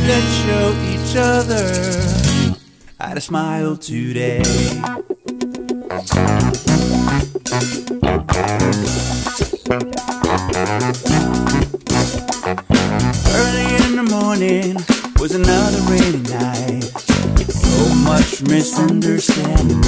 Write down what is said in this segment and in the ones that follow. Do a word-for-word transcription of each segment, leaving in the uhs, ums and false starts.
Let's show each other how to smile today. Early in the morning was another rainy night. So much misunderstanding.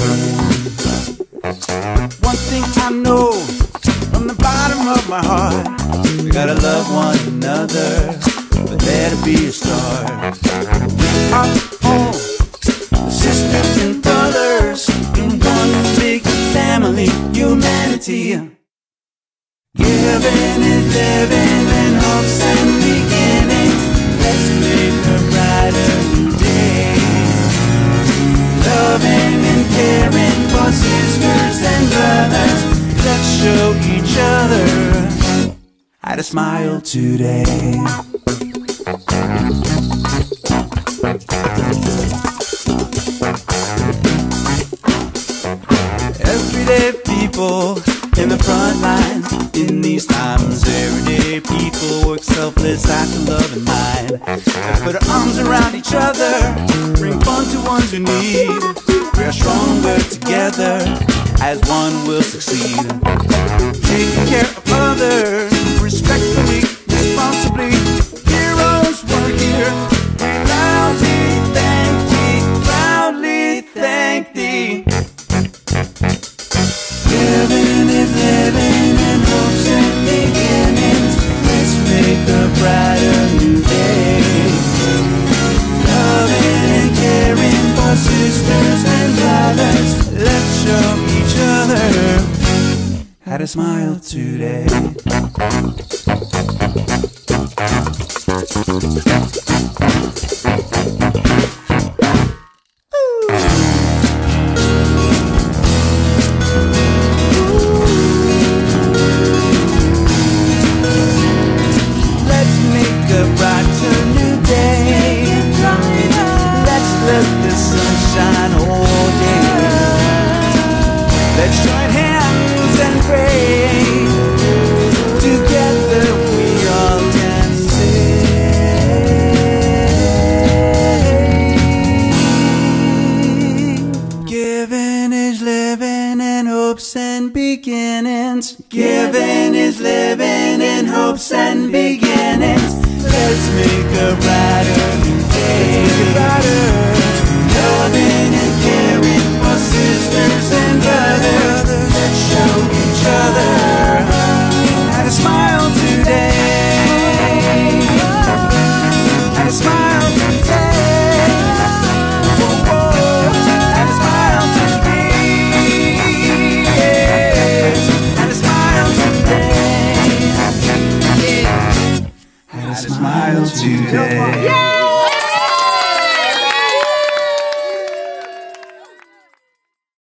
One thing I know from the bottom of my heart, we gotta love one another, but there to be a start. Our home, sisters and brothers in one big family, humanity. Giving is living and hopes and beginnings. Let's make a brighter new day. Loving and caring for sisters and brothers. Let's show each other how to smile today. Everyday people in the front lines in these times. Everyday people work selfless, act of love and mind. Put our arms around each other, bring fun to ones who need. We are stronger together, as one will succeed. Taking care of others, respectfully, responsibly. Heroes work here. Loudly thank thee, loudly thank thee. Living is living in hopes and beginnings. Let's make a brighter new day. Loving and caring for sisters and brothers. Let's show each other how to smile today. Let's join hands and pray. Together we all can say, giving is living in hopes and beginnings. Giving is living in hopes and beginnings. Let's make a brighter new day. Let's make it brighter. Loving and caring for sisters and brothers. Let's show each other how to smile today. How to smile today. Oh, oh, how to smile today. How to smile today. How to smile today.